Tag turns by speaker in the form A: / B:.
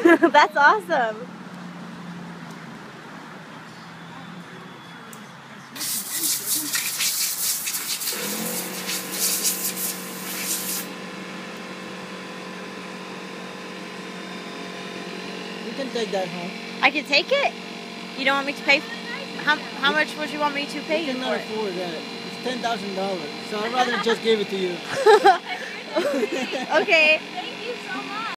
A: That's awesome.
B: You can take that home.
A: I can take it? You don't want me to pay? How much would you want me to pay
B: You
A: you
B: cannot
A: for it?
B: afford that. It's $10,000. So I'd rather just give it to you.
A: Okay.